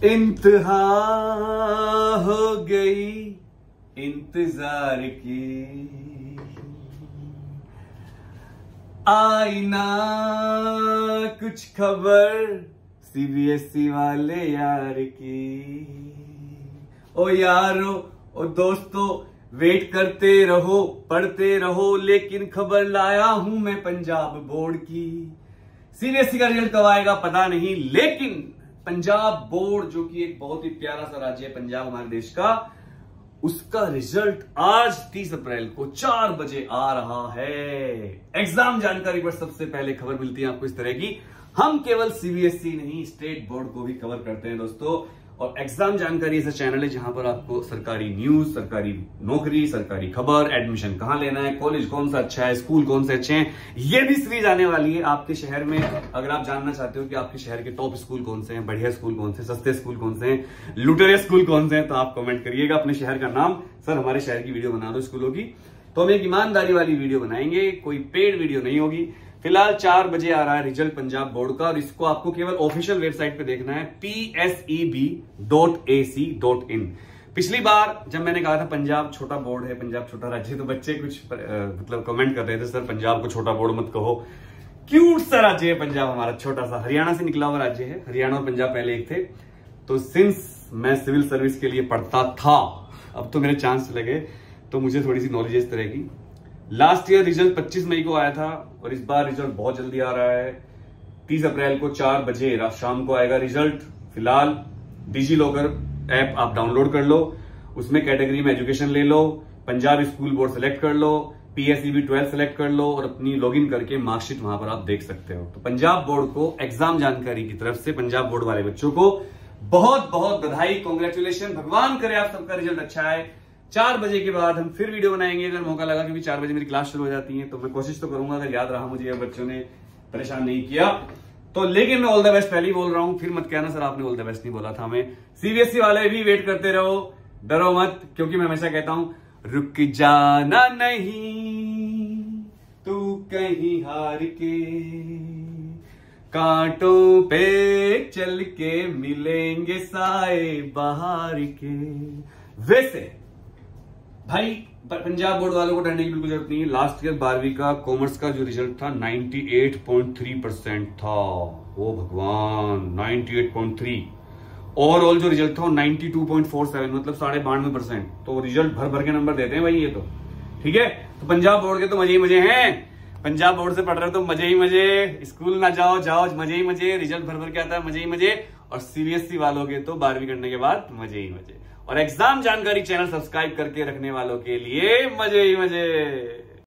इंतहा हो गई इंतजार की, आई ना कुछ खबर सीबीएसई वाले यार की। ओ यारो ओ दोस्तों, वेट करते रहो, पढ़ते रहो, लेकिन खबर लाया हूं मैं पंजाब बोर्ड की। सीबीएसई का रिजल्ट कब आएगा पता नहीं, लेकिन पंजाब बोर्ड जो कि एक बहुत ही प्यारा सा राज्य है पंजाब हमारे देश का, उसका रिजल्ट आज 30 अप्रैल को 4 बजे आ रहा है। एग्जाम जानकारी पर सबसे पहले खबर मिलती है आपको इस तरह की। हम केवल सीबीएसई नहीं, स्टेट बोर्ड को भी कवर करते हैं दोस्तों। और एग्जाम जानकारी ऐसा चैनल है जहां पर आपको सरकारी न्यूज, सरकारी नौकरी, सरकारी खबर, एडमिशन कहां लेना है, कॉलेज कौन सा अच्छा है, स्कूल कौन से अच्छे हैं, ये भी सीरीज आने वाली है आपके शहर में। अगर आप जानना चाहते हो कि आपके शहर के टॉप स्कूल कौन से हैं, बढ़िया स्कूल कौन से, सस्ते स्कूल कौन से हैं, लुटेरे स्कूल कौन से हैं, तो आप कमेंट करिएगा अपने शहर का नाम। सर हमारे शहर की वीडियो बना दो स्कूलों की, तो हम एक ईमानदारी वाली वीडियो बनाएंगे, कोई पेड वीडियो नहीं होगी। फिलहाल 4 बजे आ रहा है रिजल्ट पंजाब बोर्ड का, और इसको आपको केवल ऑफिशियल वेबसाइट पे देखना है pseb.ac.in। पिछली बार जब मैंने कहा था पंजाब छोटा बोर्ड है, पंजाब छोटा राज्य है, तो बच्चे कुछ मतलब कमेंट कर रहे थे, सर पंजाब को छोटा बोर्ड मत कहो, क्यूट सा राज्य है पंजाब हमारा, छोटा सा हरियाणा से निकला हुआ राज्य है। हरियाणा और पंजाब पहले एक थे। तो सिंस मैं सिविल सर्विस के लिए पढ़ता था, अब तो मेरे चांस लगे, तो मुझे थोड़ी सी नॉलेज है इस तरह की। लास्ट ईयर रिजल्ट 25 मई को आया था, और इस बार रिजल्ट बहुत जल्दी आ रहा है। 30 अप्रैल को 4 बजे शाम को आएगा रिजल्ट। फिलहाल डिजी लॉकर ऐप आप डाउनलोड कर लो, उसमें कैटेगरी में एजुकेशन ले लो, पंजाब स्कूल बोर्ड सेलेक्ट कर लो, पीएसईबी 12 सेलेक्ट कर लो, और अपनी लॉगिन करके मार्कशीट वहां पर आप देख सकते हो। तो पंजाब बोर्ड को एग्जाम जानकारी की तरफ से पंजाब बोर्ड वाले बच्चों को बहुत बहुत बधाई, कॉन्ग्रेचुलेशन। भगवान करे आप सबका रिजल्ट अच्छा आए। 4 बजे के बाद हम फिर वीडियो बनाएंगे अगर मौका लगा, क्योंकि 4 बजे मेरी क्लास शुरू हो जाती है, तो मैं कोशिश तो करूंगा अगर याद रहा मुझे, बच्चों ने परेशान नहीं किया तो। लेकिन मैं ऑल द बेस्ट पहले ही बोल रहा हूं, फिर मत कहना सर आपने ऑल द बेस्ट नहीं बोला था हमें। सीबीएसई वाले भी वेट करते रहो, डरो मत, क्योंकि मैं हमेशा कहता हूं रुक जाना नहीं तू कहीं हार के, कांटों पे चल के मिलेंगे साए बहार के। वैसे भाई पंजाब बोर्ड वालों को डरने की बिल्कुल जरूरत नहीं है। लास्ट ईयर 12वीं का कॉमर्स का जो रिजल्ट था 98.3% था। ओ भगवान, 98.3। ओवरऑल जो रिजल्ट था वो 92.47, मतलब 92.5%। तो रिजल्ट भर भर के नंबर देते हैं भाई ये तो, ठीक है। तो पंजाब बोर्ड के तो मजे ही मजे हैं। पंजाब बोर्ड से पढ़ रहे हो तो मजे ही मजे, स्कूल ना जाओ, जाओ मजे ही मजे, रिजल्ट भर भर के आता है मजे ही मजे। और सीबीएसई वालों के तो 12वीं करने के बाद मजे ही मजे। और एग्जाम जानकारी चैनल सब्सक्राइब करके रखने वालों के लिए मजे ही मजे।